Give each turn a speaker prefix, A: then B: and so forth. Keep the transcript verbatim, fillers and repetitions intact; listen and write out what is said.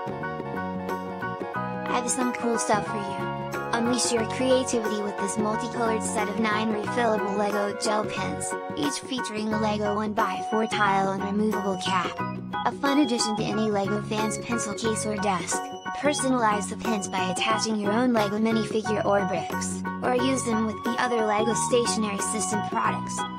A: I have some cool stuff for you! Unleash your creativity with this multicolored set of nine refillable LEGO gel pens, each featuring a LEGO one by four tile and removable cap. A fun addition to any LEGO fan's pencil case or desk. Personalize the pens by attaching your own LEGO minifigure or bricks, or use them with the other LEGO Stationery System products.